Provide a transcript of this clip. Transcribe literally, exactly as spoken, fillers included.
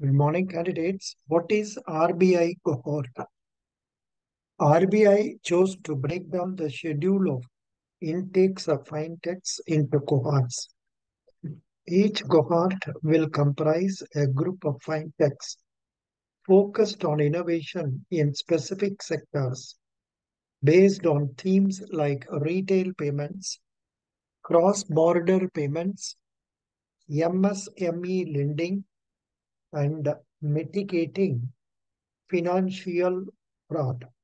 Good morning, candidates. What is R B I cohort? R B I chose to break down the schedule of intakes of fintechs into cohorts. Each cohort will comprise a group of fintechs focused on innovation in specific sectors based on themes like retail payments, cross-border payments, M S M E lending, and mitigating financial fraud.